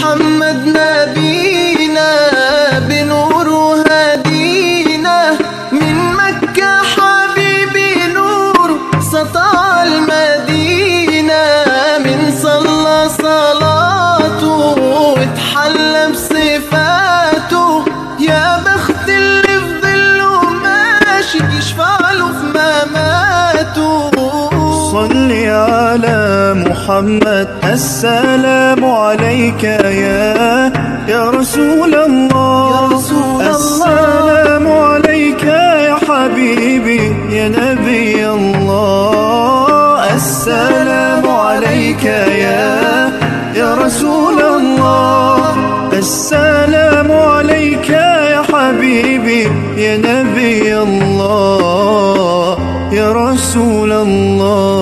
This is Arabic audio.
محمد نبينا بنور هدينا، من مكة حبيبي نور سطع المدينة، من صلى صلاته واتحلى بصفاته، يا بخت اللي في ظله ماشي يشفع له في مماته. صل على محمد السلام عليك يا رسول الله، السلام عليك يا حبيبي يا نبي الله، السلام عليك يا رسول الله، السلام عليك يا حبيبي يا نبي الله يا رسول الله.